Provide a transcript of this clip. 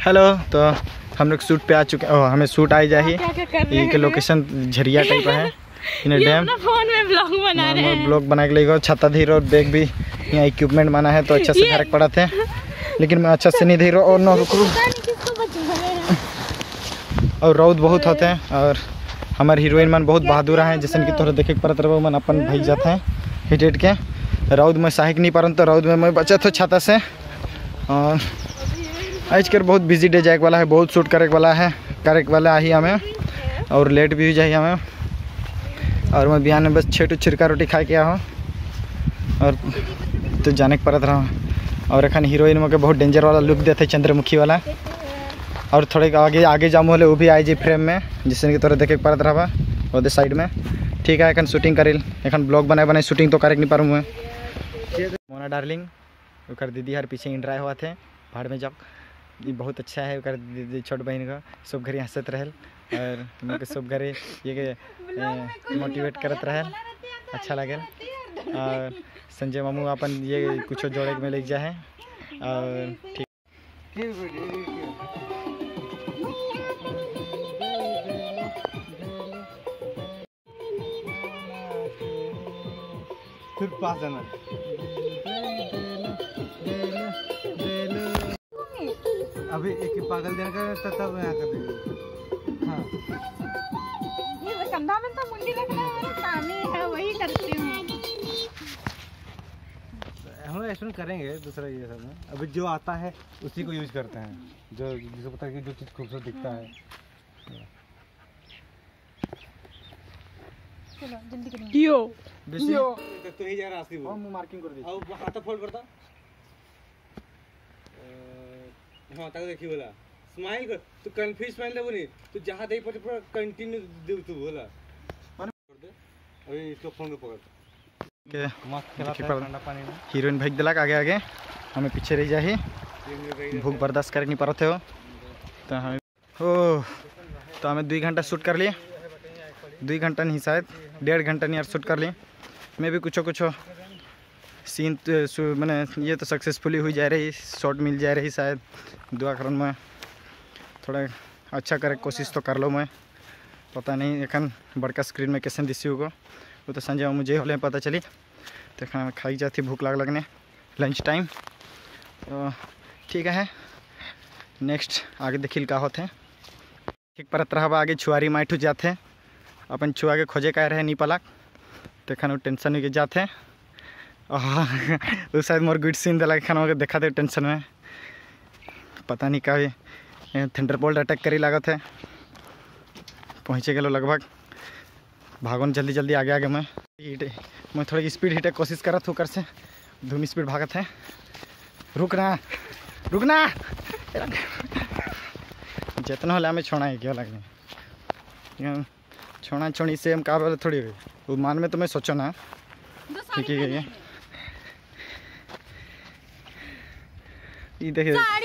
Hello. तो हम लोग शूट पे आ चुके हैं। हमें शूट आई जाही। ये के लोकेशन झरिया टाइप है। इन डैम फोन में ब्लॉग बना रहे हैं। ब्लॉग बना के लेगा। छाता धीरे और बैग भी यहाँ इक्विपमेंट माना है तो अच्छा से फर्क पड़ा थे, लेकिन मैं अच्छा से नहीं धीरे और न रुकूँ। और रौद बहुत होते हैं और हमारे हीरोइन मन बहुत बहादुर हैं, जैसे कि तोहरा देखे पड़त रहो मन अपन भाई जाते हैं हिट हिट के। रौद में सहायक नहीं पारन तो रौद में मैं बचत हो छाता से। और आज कर बहुत बिजी डे जाए वाला है, बहुत शूट करे वाला ही हमें और लेट भी हो जाए हमें। और मैं बिहान में बस 6 टू छिरका रोटी खा के आया हूँ और तो जाने के पड़त रहा हूँ। और एखन हीरोइन में के बहुत डेंजर वाला लुक देते चंद्रमुखी वाला। और थोड़े आगे जामू होले वो भी आई जी फ्रेम में, जिससे कि तोरा देखे पड़त रहा उधर साइड में। ठीक है, एखन शूटिंग करेल, एखन ब्लॉग बनाए शूटिंग तो करे नहीं पारूँ मैं। मोना डार्लिंग ओकर दीदी हर पीछे इंड्राय हुआ थे भाड़ में जाओ। ये बहुत अच्छा है ओकर दीदी छोट बहन का, सब घरे हंसत रहल और मुझे सब घरे ये मोटिवेट करत रहल, अच्छा लगे। और संजय मामू अपन ये कुछ जोड़े में ले जा है। और ठीक फिर पास जाना। अभी एक पागल देने का तब यहाँ कर देंगे। हाँ, ये कंधा में तो मुंडी रखना हमारा काम ही है, वही करती हूँ। हम ऐसा करेंगे दूसरा ये सब में। अभी जो आता है उसी को यूज करते हैं, जो जिसको पता है कि जो चीज़ खूबसूरत दिखता है। चलो जल्दी करो। यो तो ही जा रहा है वो मार्किंग कर दी। अब हाथ फोल्ड करता। हाँ तक देखिए बोला स्माइल कर, तू कंफ्यूज स्माइल दे बोली, तू जहाँ दे पर पूरा कंटिन्यू दे तू बोला। अभी इसको फोन को पकड़ के मस्त खेला ठंडा पानी में। हीरोइन भाग दिला आगे आगे, हमें पीछे रह जाही। भूख बर्दाश्त कर नहीं पा रहे थे वो तो हमें तो हमें 2 घंटा शूट कर लिए। 2 घंटा नहीं, शायद 1.5 घंटा नहीं यार शूट कर लिए। मैं भी कुछ सीन मैंने ये तो सक्सेसफुली हुई जा रही, शॉट मिल जा रही शायद। दुआ करन में थोड़ा अच्छा करे कोशिश तो कर लो। मैं पता नहीं एखन बड़का स्क्रीन में कैसे दिसी होगा वो तो संजय मुझे होले पता चली। तो खाना खाई जाती, भूख लगने लंच टाइम। तो ठीक है, नेक्स्ट आगे देखिल का होते ठीक परत रहा। आगे छुआरी माइठू जाते अपन छुआ के खोजे का रहे नहीं पलाक, तो खान टेंशन के जाते। वो शायद मोर गुड सीन दिला खाना देखा थे टेंशन में, पता नहीं का थंडरबोल्ट अटैक करी लागत है। पहुँचे गए लगभग, भागो जल्दी जल्दी आगे आगे। मैं थोड़ी स्पीड हिटे कोशिश करा था कर से, धूम स्पीड भागत है। रुकना जितना होला हमें छोड़ा है क्या लगने छोड़ा छोड़ी से हम का बोले थोड़ी वो मान में तो मैं सोचो ना ठीक है। ये देखिए